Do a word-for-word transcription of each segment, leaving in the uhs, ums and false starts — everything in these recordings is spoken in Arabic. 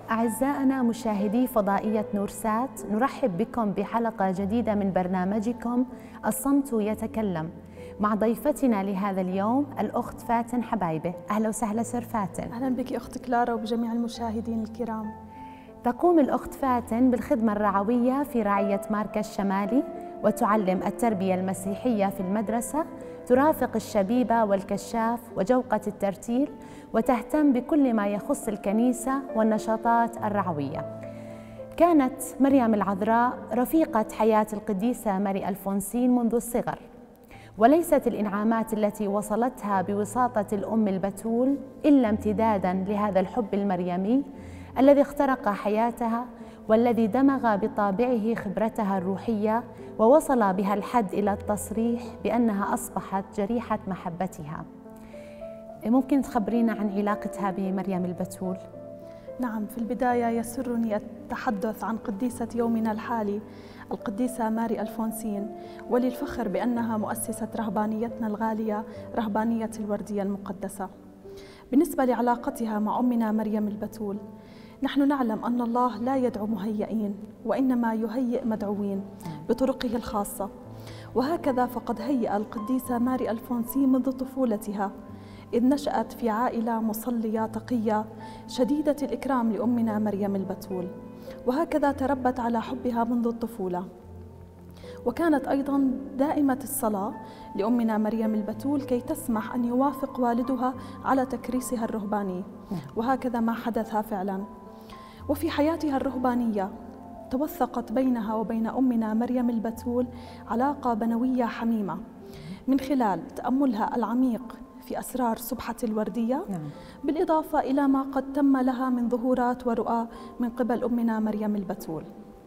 أعزائنا مشاهدي فضائية نورسات، نرحب بكم بحلقة جديدة من برنامجكم الصمت يتكلم مع ضيفتنا لهذا اليوم الأخت فاتن حبايبة. أهلا وسهلا سر فاتن. أهلا بك أخت كلارا وبجميع المشاهدين الكرام. تقوم الأخت فاتن بالخدمة الرعوية في رعية ماركز شمالي، وتعلم التربية المسيحية في المدرسة، ترافق الشبيبة والكشاف وجوقة الترتيل، وتهتم بكل ما يخص الكنيسة والنشاطات الرعوية. كانت مريم العذراء رفيقة حياة القديسة ماري ألفونسين منذ الصغر، وليست الإنعامات التي وصلتها بوساطة الأم البتول إلا امتداداً لهذا الحب المريمي الذي اخترق حياتها، والذي دمغ بطابعه خبرتها الروحية، ووصل بها الحد إلى التصريح بأنها أصبحت جريحة محبتها. ممكن تخبرينا عن علاقتها بمريم البتول؟ نعم، في البداية يسرني التحدث عن قديسة يومنا الحالي القديسة ماري ألفونسين، وللفخر بأنها مؤسسة رهبانيتنا الغالية، رهبانية الوردية المقدسة. بالنسبة لعلاقتها مع أمنا مريم البتول، نحن نعلم أن الله لا يدعو مهيئين، وإنما يهيئ مدعوين بطرقه الخاصة، وهكذا فقد هيأ القديسة ماري ألفونسين منذ طفولتها، إذ نشأت في عائلة مصلية تقية شديدة الإكرام لأمنا مريم البتول، وهكذا تربت على حبها منذ الطفولة. وكانت أيضاً دائمة الصلاة لأمنا مريم البتول كي تسمح أن يوافق والدها على تكريسها الرهباني، وهكذا ما حدث فعلاً. وفي حياتها الرهبانية توثقت بينها وبين أمنا مريم البتول علاقة بنوية حميمة من خلال تأملها العميق في أسرار سبحة الوردية، بالإضافة إلى ما قد تم لها من ظهورات ورؤى من قبل أمنا مريم البتول.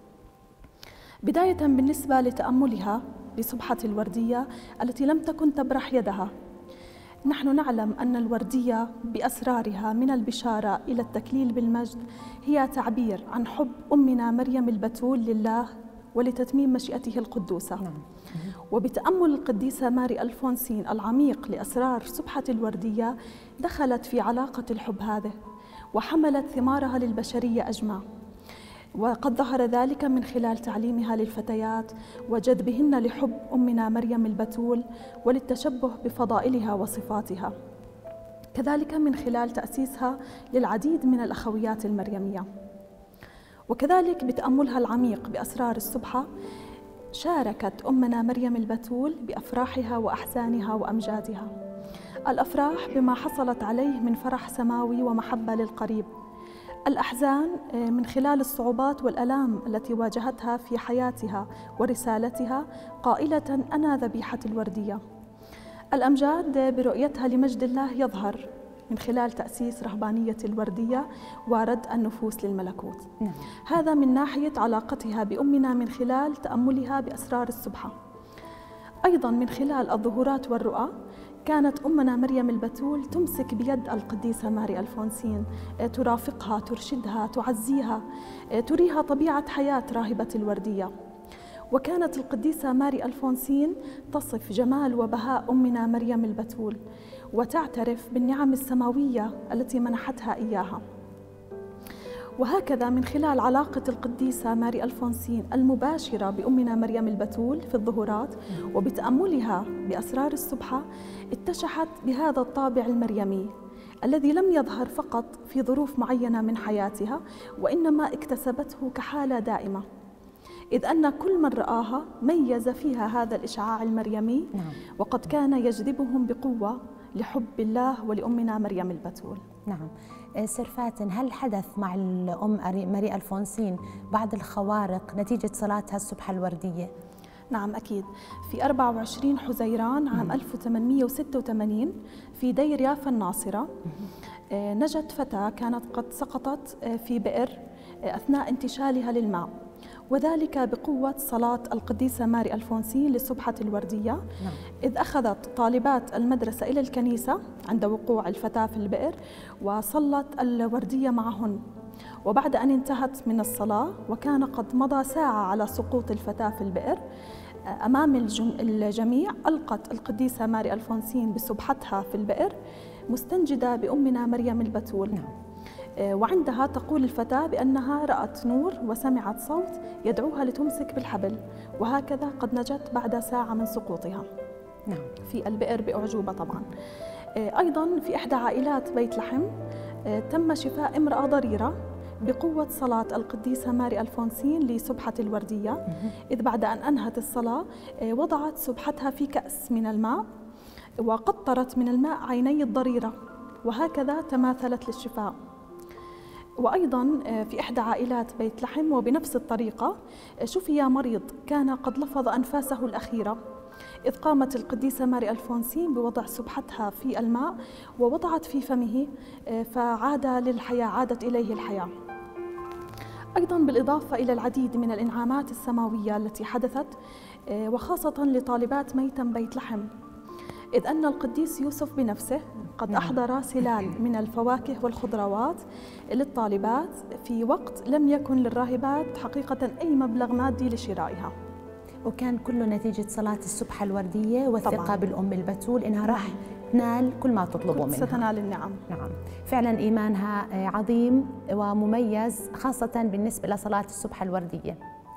بداية بالنسبة لتأملها بسبحة الوردية التي لم تكن تبرح يدها، نحن نعلم أن الوردية بأسرارها من البشارة إلى التكليل بالمجد هي تعبير عن حب أمنا مريم البتول لله ولتتميم مشيئته القدوسة. وبتأمل القديسة ماري ألفونسين العميق لأسرار سبحة الوردية دخلت في علاقة الحب هذه، وحملت ثمارها للبشرية أجمع، وقد ظهر ذلك من خلال تعليمها للفتيات وجذبهن لحب أمنا مريم البتول وللتشبه بفضائلها وصفاتها، كذلك من خلال تأسيسها للعديد من الأخويات المريمية. وكذلك بتأملها العميق بأسرار السبحة شاركت أمنا مريم البتول بأفراحها وأحزانها وأمجادها. الأفراح بما حصلت عليه من فرح سماوي ومحبة للقريب، الأحزان من خلال الصعوبات والألام التي واجهتها في حياتها ورسالتها قائلة أنا ذبيحة الوردية. الأمجاد برؤيتها لمجد الله يظهر من خلال تأسيس رهبانية الوردية ورد النفوس للملكوت. نعم. هذا من ناحية علاقتها بأمنا من خلال تأملها بأسرار السبحة. أيضا من خلال الظهورات والرؤى كانت أمنا مريم البتول تمسك بيد القديسة ماري ألفونسين، ترافقها، ترشدها، تعزيها، تريها طبيعة حياة راهبة الوردية. وكانت القديسة ماري ألفونسين تصف جمال وبهاء أمنا مريم البتول، وتعترف بالنعم السماوية التي منحتها إياها. وهكذا من خلال علاقة القديسة ماري ألفونسين المباشرة بأمنا مريم البتول في الظهورات وبتأملها بأسرار السبحة، اتشحت بهذا الطابع المريمي الذي لم يظهر فقط في ظروف معينة من حياتها، وإنما اكتسبته كحالة دائمة، إذ أن كل من رآها ميز فيها هذا الإشعاع المريمي. نعم. وقد كان يجذبهم بقوة لحب الله ولأمنا مريم البتول. نعم. سر فاتن، هل حدث مع الأم ماري ألفونسين بعض الخوارق نتيجة صلاتها السبحة الوردية؟ نعم أكيد. في أربعة وعشرين حزيران عام ألف وثمانمئة وستة وثمانين في دير يافا الناصرة نجت فتاة كانت قد سقطت في بئر أثناء انتشالها للماء، وذلك بقوة صلاة القديسة ماري ألفونسين للسبحة الوردية. نعم. إذ أخذت طالبات المدرسة إلى الكنيسة عند وقوع الفتاة في البئر وصلت الوردية معهن، وبعد أن انتهت من الصلاة وكان قد مضى ساعة على سقوط الفتاة في البئر أمام الجميع، ألقت القديسة ماري ألفونسين بسبحتها في البئر مستنجدة بأمنا مريم البتول. نعم. وعندها تقول الفتاة بأنها رأت نور وسمعت صوت يدعوها لتمسك بالحبل، وهكذا قد نجت بعد ساعة من سقوطها نعم. في البئر بأعجوبة طبعا. أيضا في إحدى عائلات بيت لحم تم شفاء امرأة ضريرة بقوة صلاة القديسة ماري ألفونسين لسبحة الوردية، إذ بعد أن أنهت الصلاة وضعت سبحتها في كأس من الماء وقطرت من الماء عيني الضريرة، وهكذا تماثلت للشفاء. وأيضا في إحدى عائلات بيت لحم وبنفس الطريقة شفي مريض كان قد لفظ أنفاسه الأخيرة، إذ قامت القديسة ماري ألفونسين بوضع سبحتها في الماء ووضعت في فمه فعاد للحياة، عادت إليه الحياة. أيضا بالإضافة إلى العديد من الإنعامات السماوية التي حدثت وخاصة لطالبات ميتم بيت لحم، إذ أن القديس يوسف بنفسه قد أحضر سلال من الفواكه والخضروات للطالبات في وقت لم يكن للراهبات حقيقة أي مبلغ مادي لشرائها، وكان كله نتيجة صلاة السبحة الوردية والثقة طبعاً. بالأم البتول إنها راح تنال كل ما تطلبه منها، ستنال النعم. نعم، فعلا إيمانها عظيم ومميز خاصة بالنسبة لصلاة السبحة الوردية.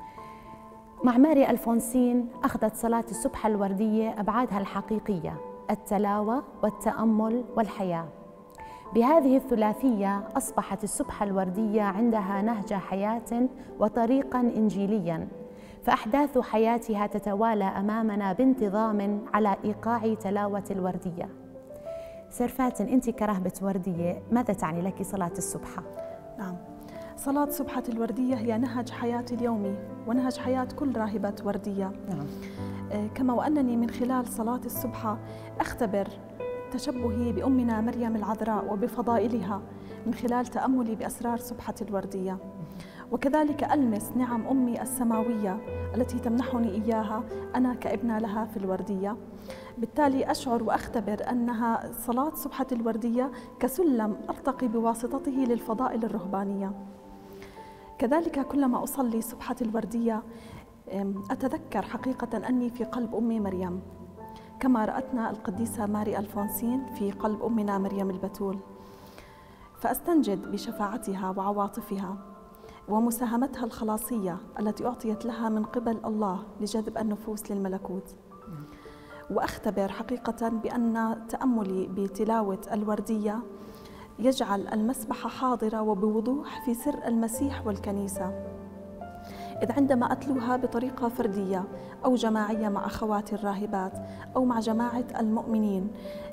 مع ماري ألفونسين أخذت صلاة السبحة الوردية أبعادها الحقيقية، التلاوة والتأمل والحياة. بهذه الثلاثية أصبحت السبحة الوردية عندها نهج حياة وطريقاً إنجيلياً، فأحداث حياتها تتوالى أمامنا بانتظام على إيقاع تلاوة الوردية. سير فاتن، أنت كراهبة وردية ماذا تعني لك صلاة السبحة؟ نعم، صلاة سبحة الوردية هي نهج حياتي اليومي ونهج حياة كل راهبة وردية. نعم. كما وأنني من خلال صلاة السبحة أختبر تشبهي بأمنا مريم العذراء وبفضائلها من خلال تأملي بأسرار سبحة الوردية، وكذلك ألمس نعم أمي السماوية التي تمنحني إياها أنا كابنة لها في الوردية. بالتالي أشعر وأختبر أنها صلاة سبحة الوردية كسلم أرتقي بواسطته للفضائل الرهبانية. كذلك كلما أصلي سبحة الوردية أتذكر حقيقة أني في قلب أمي مريم، كما رأتنا القديسة ماري ألفونسين في قلب أمنا مريم البتول، فأستنجد بشفاعتها وعواطفها ومساهمتها الخلاصية التي أعطيت لها من قبل الله لجذب النفوس للملكوت. وأختبر حقيقة بأن تأملي بتلاوة الوردية يجعل المسبحة حاضرة وبوضوح في سر المسيح والكنيسة، إذ عندما أتلوها بطريقة فردية أو جماعية مع أخواتي الراهبات أو مع جماعة المؤمنين،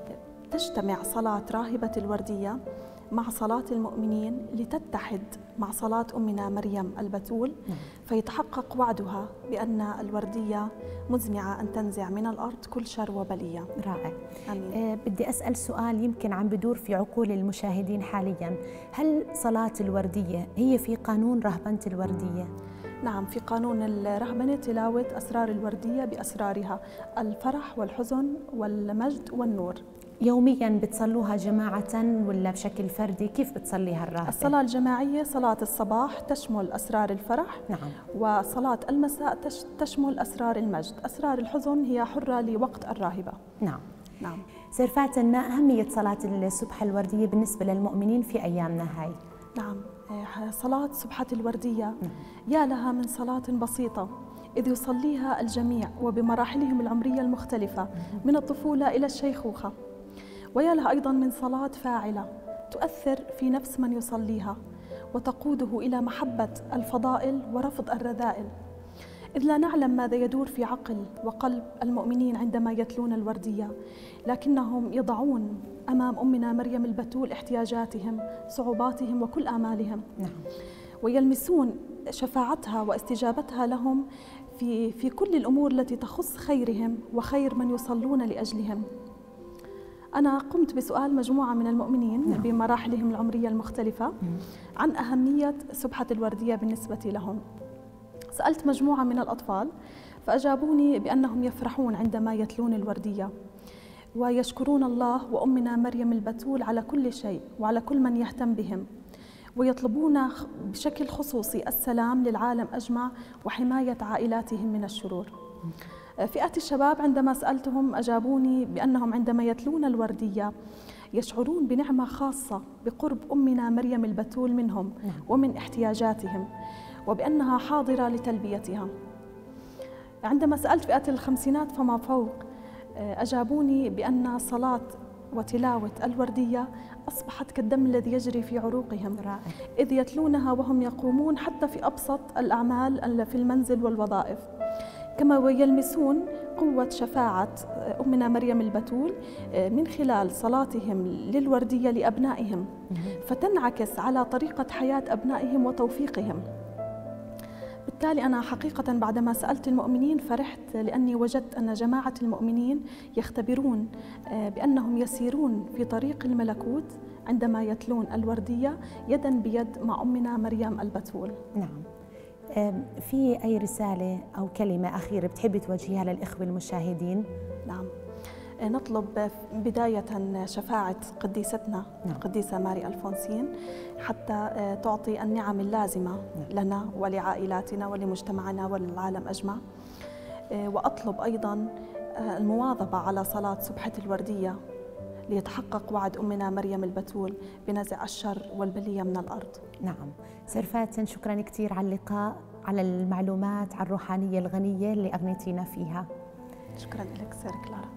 تجتمع صلاة راهبة الوردية مع صلاة المؤمنين لتتحد مع صلاة أمنا مريم البتول، فيتحقق وعدها بأن الوردية مزمعة أن تنزع من الأرض كل شر وبلية. رائع. آمين. أه بدي أسأل سؤال يمكن عم بدور في عقول المشاهدين حاليا، هل صلاة الوردية هي في قانون رهبنة الوردية؟ نعم، في قانون الرهبنة تلاوة أسرار الوردية بأسرارها، الفرح والحزن والمجد والنور. يومياً بتصلوها جماعة ولا بشكل فردي؟ كيف بتصليها الراهبة؟ الصلاة الجماعية صلاة الصباح تشمل أسرار الفرح، نعم. وصلاة المساء تشمل أسرار المجد. أسرار الحزن هي حرة لوقت الراهبة. نعم. نعم. سير فاتن، ما أهمية صلاة السبحة الوردية بالنسبة للمؤمنين في أيامنا هاي؟ نعم، صلاة سبحة الوردية يا لها من صلاة بسيطة إذ يصليها الجميع وبمراحلهم العمرية المختلفة من الطفولة إلى الشيخوخة، ويا لها أيضا من صلاة فاعلة تؤثر في نفس من يصليها وتقوده إلى محبة الفضائل ورفض الرذائل، إذ لا نعلم ماذا يدور في عقل وقلب المؤمنين عندما يتلون الوردية، لكنهم يضعون أمام أمنا مريم البتول احتياجاتهم، صعوباتهم وكل آمالهم. نعم. ويلمسون شفاعتها واستجابتها لهم في في كل الأمور التي تخص خيرهم وخير من يصلون لأجلهم. أنا قمت بسؤال مجموعة من المؤمنين نعم. بمراحلهم العمرية المختلفة عن أهمية سبحة الوردية بالنسبة لهم. سألت مجموعة من الأطفال فأجابوني بأنهم يفرحون عندما يتلون الوردية ويشكرون الله وأمنا مريم البتول على كل شيء وعلى كل من يهتم بهم، ويطلبون بشكل خصوصي السلام للعالم أجمع وحماية عائلاتهم من الشرور. فئة الشباب عندما سألتهم أجابوني بأنهم عندما يتلون الوردية يشعرون بنعمة خاصة بقرب أمنا مريم البتول منهم ومن احتياجاتهم، وبأنها حاضرة لتلبيتها. عندما سألت فئات الخمسينات فما فوق، أجابوني بأن صلاة وتلاوة الوردية أصبحت كالدم الذي يجري في عروقهم، إذ يتلونها وهم يقومون حتى في أبسط الأعمال في المنزل والوظائف، كما ويلمسون قوة شفاعة أمنا مريم البتول من خلال صلاتهم للوردية لأبنائهم، فتنعكس على طريقة حياة أبنائهم وتوفيقهم. بالتالي أنا حقيقة بعدما سألت المؤمنين فرحت، لأني وجدت أن جماعة المؤمنين يختبرون بأنهم يسيرون في طريق الملكوت عندما يتلون الوردية يدا بيد مع أمنا مريم البتول. نعم. في أي رسالة أو كلمة أخيرة بتحبي توجهيها للإخوة المشاهدين؟ نعم، نطلب بداية شفاعة قديستنا القديسة ماري ألفونسين حتى تعطي النعم اللازمة لنا ولعائلاتنا ولمجتمعنا وللعالم أجمع. وأطلب أيضا المواظبة على صلاة سبحة الوردية ليتحقق وعد أمنا مريم البتول بنزع الشر والبلية من الأرض. نعم. سير فاتن، شكرا كثير على اللقاء، على المعلومات، على الروحانية الغنية اللي أغنيتينا فيها. شكرا لك سير كلارا.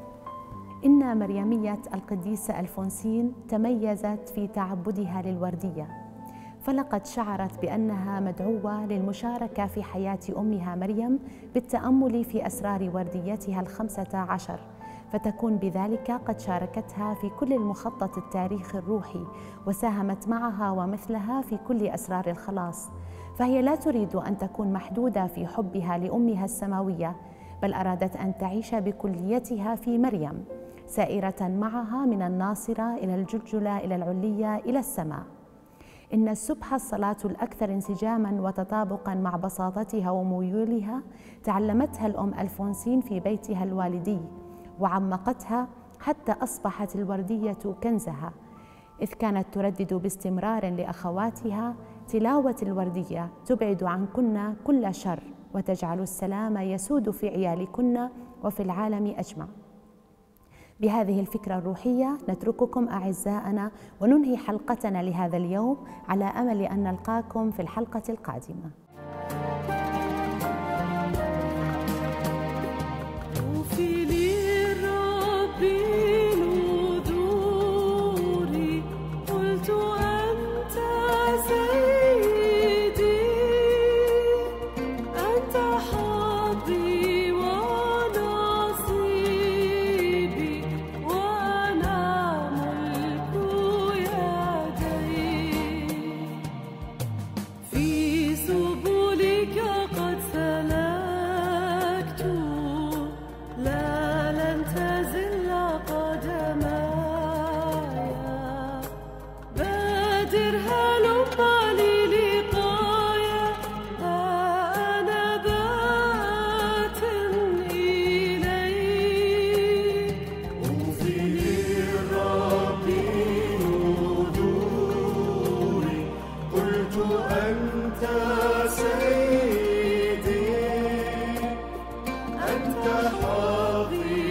إن مريمية القديسة ألفونسين تميزت في تعبدها للوردية، فلقد شعرت بأنها مدعوة للمشاركة في حياة أمها مريم بالتأمل في أسرار ورديتها الخمسة عشر، فتكون بذلك قد شاركتها في كل المخطط التاريخي الروحي، وساهمت معها ومثلها في كل أسرار الخلاص. فهي لا تريد أن تكون محدودة في حبها لأمها السماوية، بل أرادت أن تعيش بكليتها في مريم، سائرة معها من الناصرة إلى الجلجلة إلى العلية إلى السماء. إن السبحة الصلاة الأكثر انسجاماً وتطابقاً مع بساطتها وميولها تعلمتها الأم ألفونسين في بيتها الوالدي، وعمقتها حتى أصبحت الوردية كنزها، إذ كانت تردد باستمرار لأخواتها: تلاوة الوردية تبعد عنكن كل شر، وتجعل السلام يسود في عيالكن وفي العالم أجمع. بهذه الفكرة الروحية نترككم أعزائنا وننهي حلقتنا لهذا اليوم، على أمل أن نلقاكم في الحلقة القادمة. أنت حاضي